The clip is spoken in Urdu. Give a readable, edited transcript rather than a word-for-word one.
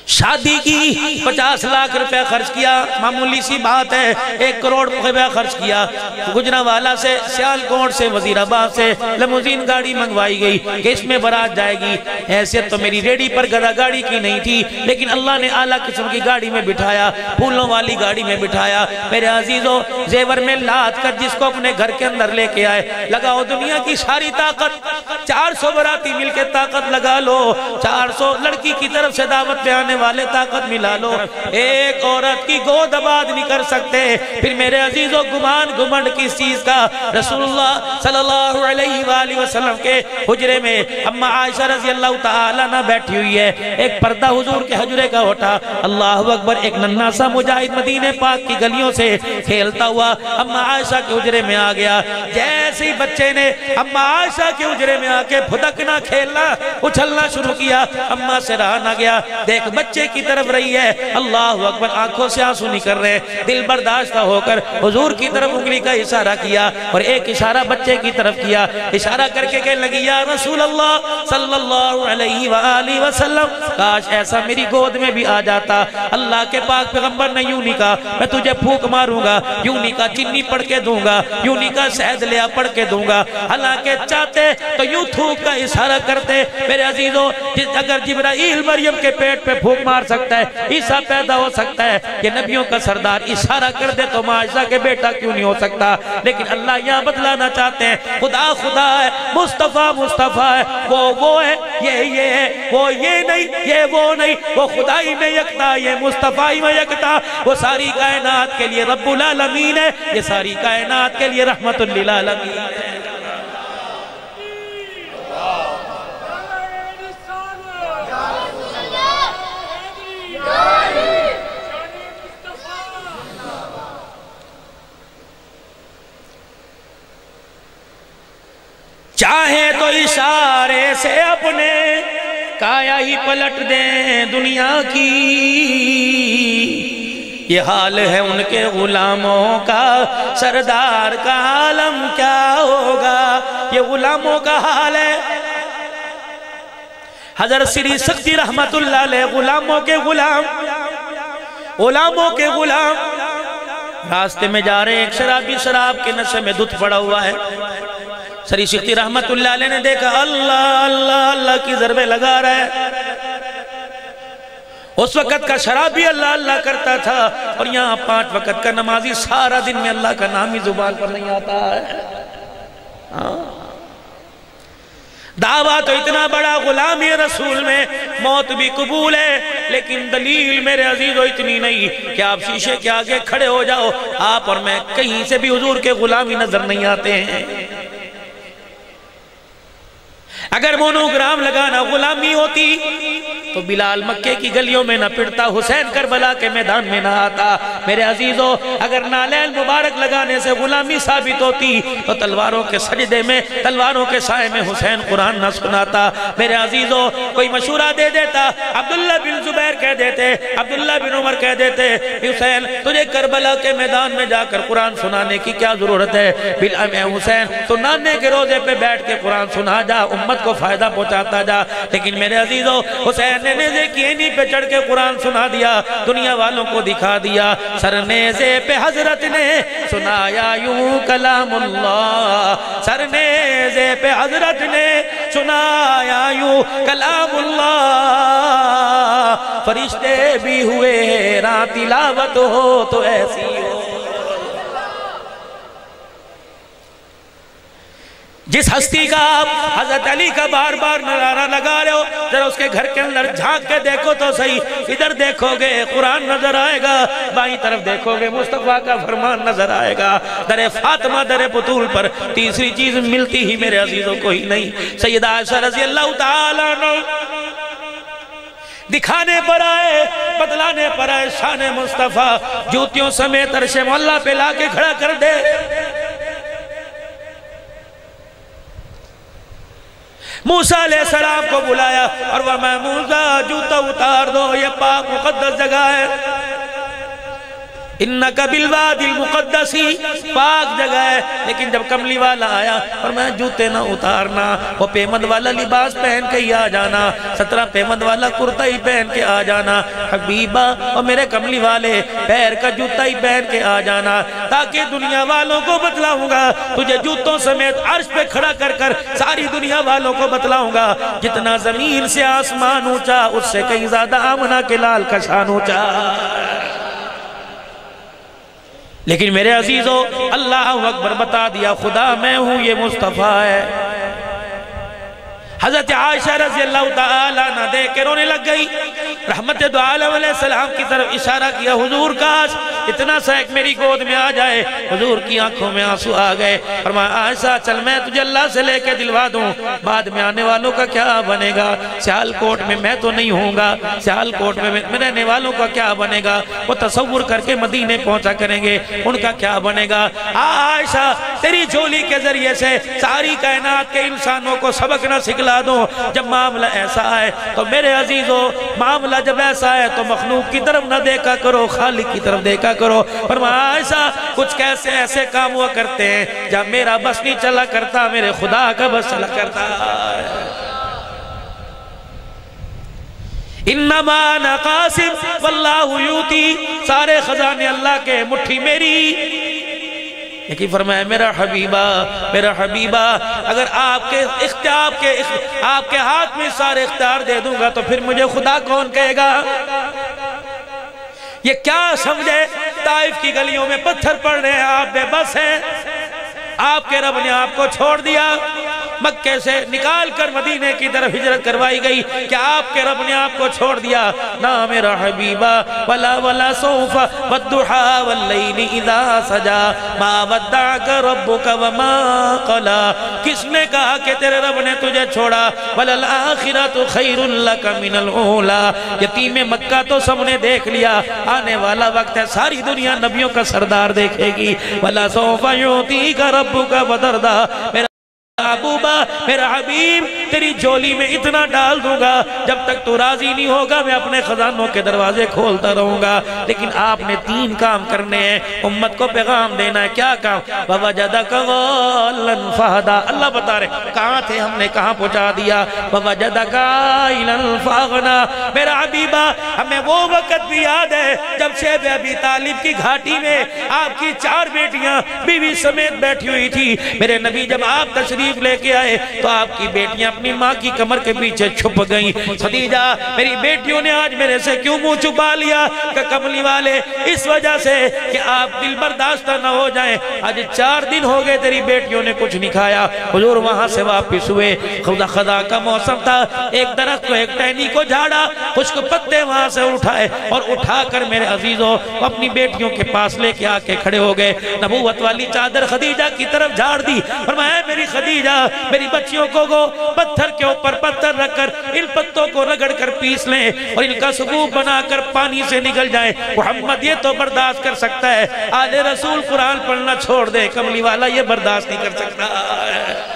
شادی کی 50 لاکھ روپے خرچ کیا، معمولی سی بات ہے، 1 کروڑ روپے خرچ کیا، گجرانوالہ سے سیالکوٹ سے وزیر آباد سے لیموزین گاڑی منگوائی گئی کہ اس میں برات جائے گی۔ حیثیت تو میری ریڈی پر گدا گاڑی کی نہیں تھی، لیکن اللہ نے اعلیٰ قسم کی گاڑی میں بٹھایا، پھولوں والی گاڑی میں بٹھایا۔ میرے عزیزوں، زیور میں لاد کر جس کو اپنے گھر کے اندر لے کے آئے، لگاؤ دنیا کی ساری طاقت، 400 براتی مل کے طاقت لگا لو، 400 لڑکی کی طرف سے دعوت پہ آنے والے طاقت ملا لو، ایک عورت کی گود آباد نہیں کر سکتے۔ پھر میرے عزیزوں، گمان گمنڈ کس چیز کا؟ رسول اللہ صلی اللہ علیہ وآلہ وسلم کے حجرے میں اما عائشہ رضی اللہ تعالیٰ نہ بیٹھی ہوئی ہے، ایک پردہ حضور کے حجرے کا اٹھا، اللہ اکبر، ایک ننھا سا مجاہد مدینہ پاک کی گلیوں سے کھیلتا ہوا اما عائشہ کے حجرے میں آ گیا۔ جیسے ہی بچے نے اما عائشہ کے حجرے میں آ کے پھدکنا، کھیلنا، اچھلنا شروع کیا، اما سے رہا نہ گیا، دیکھ بچے کی طرف رہی ہے، اللہ اکبر، آنکھوں سے آنسو نہیں کر رہے، دل برداشتہ ہو کر حضور کی طرف انگلی کا اشارہ کیا اور ایک اشارہ بچے کی طرف کیا، اشارہ کر کے کہنے لگی، یا رسول اللہ صلی اللہ علیہ وآلہ وسلم، کاش ایسا میری گود میں بھی آ جاتا۔ اللہ کے پاک پیغمبر نے یوں نہیں کہا میں تجھے پھونک ماروں گا، یوں نہیں کہا چینی پڑھ کے دوں گا، یوں نہیں کہا شہد لیا پڑھ کے دوں گا، حالانکہ چاہتے تو یوں تھوک کا اشارہ کرتے۔ میرے عزیزوں، اگر جبرائیل مریم کے پیٹ پہ پھونک مار سکتا ہے، عیسیٰ پیدا ہو سکتا ہے، کہ نبیوں کا سردار اشارہ کر دے تو عائشہ کے بیٹا کیوں نہیں ہو سکتا؟ لیکن اللہ یہاں بتلانا چاہتے ہیں، خدا خدا ہے، مصطفیٰ مصطفیٰ ہے، وہ ہے، یہ ہے، وہ یہ نہیں، یہ وہ نہیں، وہ خدائی میں یکتا، یہ مصطفیٰ میں یکتا، وہ ساری کائنات کے لیے رب العالمین ہے، یہ ساری کائنات کے لیے رحمت للعالمین ہے۔ چاہے تو اشارے سے اپنے کایا ہی پلٹ دیں دنیا کی، یہ حال ہے ان کے غلاموں کا، سردار کا عالم کیا ہوگا؟ یہ غلاموں کا حال ہے۔ حضرت سری سختی رحمت اللہ علیہ، غلاموں کے غلام، غلاموں کے غلام، راستے میں جا رہے، ایک شرابی شراب کے نشے میں دھت پڑا ہوا ہے۔ سری سختی رحمت اللہ علیہ نے دیکھا، اللہ اللہ اللہ کی ضربیں لگا رہا ہے۔ اس وقت کا شرابی اللہ اللہ کرتا تھا، اور یہاں 5 وقت کا نمازی سارا دن میں اللہ کا نام ہی زبان پر نہیں آتا ہے۔ دعویٰ تو اتنا بڑا، غلامی رسول میں موت بھی قبول ہے، لیکن دلیل میرے عزیزو اتنی نہیں کہ آپ شیشے کے آگے کھڑے ہو جاؤ، آپ اور میں کہیں سے بھی حضور کے غلامی نظر نہیں آتے ہیں۔ اگر مونوگرام لگانا غلامی ہوتی تو بلال مکے کی گلیوں میں نہ پڑتا، حسین کربلا کے میدان میں نہ آتا۔ میرے عزیزو، اگر نالین مبارک لگانے سے غلامی ثابت ہوتی تو تلواروں کے سجدے میں، تلواروں کے سائے میں حسین قرآن نہ سناتا۔ میرے عزیزو، کوئی مشورہ دے دیتا، عبداللہ بن زبیر کہہ دیتے، عبداللہ بن عمر کہہ دیتے، حسین تجھے کربلا کے میدان میں جا کر قرآن سنانے کی کیا ضرورت ہے؟ حسین تو نانے کے روزے پہ بیٹھ کے قرآن سنا جا، امت کو فائدہ پہنچاتا جا۔ لیکن میرے عزیزو، حسین نے نیزے کی اینی پہ چڑھ کے قرآن سنا دیا، دنیا والوں کو دکھا دیا، سر نیزے پہ حضرت نے سنایا یوں کلام اللہ، سر نیزے پہ حضرت نے سنایا یوں کلام اللہ، فرشتے بھی ہوئے حیران تلاوت ہو تو ایسی ہو۔ جس ہستی کا آپ حضرت علی کا بار بار نعرہ لگا رہے ہو، ذرا اس کے گھر کے اندر جھانک کے دیکھو تو صحیح، ادھر دیکھو گے قرآن نظر آئے گا، بائیں طرف دیکھو گے مصطفیٰ کا فرمان نظر آئے گا۔ در فاطمہ در بطول پر تیسری چیز ملتی ہی میرے عزیزوں کو ہی نہیں۔ سیدہ عائشہ رضی اللہ تعالیٰ عنہ دکھانے پر آئے، بتلانے پر آئے شان مصطفیٰ، جوتیوں سمیت عرش مولا پہ لا کے کھڑا کر دے۔ موسیٰ علیہ السلام کو بلایا اور وہ موسیٰ جوتا اتار دو، یہ پاک مقدس جگہ ہے۔ انکا بالوادی المقدسی، پاک جگہ ہے، لیکن جب کملی والا آیا فرمایا جوتے نہ اتارنا، وہ پیمند والا لباس پہن کے ہی آ جانا، 17 پیمند والا کرتا ہی پہن کے آ جانا، حبیبہ اور میرے کملی والے پیر کا جوتا ہی پہن کے آ جانا، تاکہ دنیا والوں کو بتلاؤں گا، تجھے جوتوں سمیت عرش پہ کھڑا کر کر ساری دنیا والوں کو بتلاؤں گا، جتنا زمین سے آسمان اونچا اس سے کہیں زیادہ آمنہ کے لال کا شان اونچا۔ لیکن میرے عزیزو اللہ اکبر بتا دیا، خدا میں ہوں یہ مصطفیٰ ہے۔ حضرت عائشہ رضی اللہ تعالیٰ نہ دے کے رونے لگ گئی، رحمت دو عالم علیہ السلام کی طرف اشارہ کیا، حضور کاش اتنا سا ایک میری گود میں آ جائے۔ حضور کی آنکھوں میں آنسو آ گئے، فرمایا عائشہ چل میں تجھے اللہ سے لے کے دلوا دوں، بعد میں آنے والوں کا کیا بنے گا، سیال کوٹ میں میں تو نہیں ہوں گا، سیال کوٹ میں رہنے والوں کا کیا بنے گا، وہ تصور کر کے مدینے پہنچا کریں گے، ان کا کیا بنے گا۔ عائشہ تیری جھولی کے ذریعے سے ساری کائنات کے انسانوں کو سبق نہ سکھلا دو۔ جب معاملہ ایسا ہے تو میرے عزیزو، معاملہ جب ایسا ہے تو مخلوق کی طرف نہ دیکھا کرو، خالق کی طرف دیکھا کرو۔ فرمایا عائشہ کچھ کیسے ایسے کام ہوا کرتے ہیں جب میرا بس نہیں چلا کرتا، میرے خدا کا بس چلا کرتا ہے۔ انما انا قاسم واللہ یوتی، سارے خزانے اللہ کے، مٹھی میری۔ لیکن فرمایا میرا حبیبہ اگر آپ کے ہاتھ میں سارے اختیار دے دوں گا تو پھر مجھے خدا کون کہے گا؟ یہ کیا سمجھے، طائف کی گلیوں میں پتھر پڑ رہے ہیں، آپ بے بس ہیں، آپ کے رب نے آپ کو چھوڑ دیا، مکے سے نکال کر مدینے کی طرف ہجرت کروائی گئی، کہ آپ کے رب نے آپ کو چھوڑ دیا؟ نا میرا حبیبہ، ولا سوف والضحا واللیل اذا سجا ما ودعک ربک وما قلا، کس نے کہا کہ تیرے رب نے تجھے چھوڑا؟ وللآخرۃ خیر لک من الاولی، یتیم مکہ تو سب نے دیکھ لیا، آنے والا وقت ہے ساری دنیا نبیوں کا سردار دیکھے گی۔ ولا سوف یعطیک ربک فترضی، محبوبہ میرا حبیب تیری جھولی میں اتنا ڈال دوں گا، جب تک تو راضی نہیں ہوگا میں اپنے خزانوں کے دروازے کھولتا رہوں گا۔ لیکن آپ نے 3 کام کرنے ہیں، امت کو پیغام دینا ہے۔ کیا کام؟ وَوَجَدَكَ ضَالًّا فَهَدَىٰ، اللہ بتا رہے کہاں تھے، ہم نے کہاں پہنچا دیا۔ وَوَجَدَكَ عَائِلًا فَأَغْنَىٰ، میرا حبیبہ ہمیں وہ وقت بھی یاد ہے جب شیب ابی طالب کی گھاٹی میں آپ کی 4 بیٹیاں بیوی سمیت بیٹھی ہوئی تھی۔ میرے نبی جب آپ تشریف لے کے آئے تو آپ کی بیٹیاں اپنی ماں کی کمر کے پیچھے چھپ گئیں۔ خدیجہ میری بیٹیوں نے آج میرے سے کیوں منہ چھپا لیا؟ کہ کملی والے اس وجہ سے کہ آپ دل برداشتہ نہ ہو جائیں، آج 4 دن ہو گئے تیری بیٹیوں نے کچھ نہیں کھایا۔ حضور وہاں سے واپس ہوئے، خدا کا موسم تھا، ایک درخت کو ایک ٹہنی کو جھاڑا، خشک پتے وہاں سے اٹھائے اور اٹھا کر میرے عزیزوں اپنی بیٹیوں کے پاس لے کے آ کے کھڑے ہو گئے۔ نبوت والی چادر خدیجہ کی طرف جھاڑ دی، فرمایا میری خدیجہ میری بچیوں کو پتھر کے اوپر پتھر رکھ کر ان پتوں کو رگڑ کر پیس لیں اور ان کا ثبوت بنا کر پانی سے نکل جائیں۔ محمد یہ تو برداشت کر سکتا ہے، آل رسول قرآن پڑھنا چھوڑ دے، کملی والا یہ برداشت نہیں کر سکتا ہے۔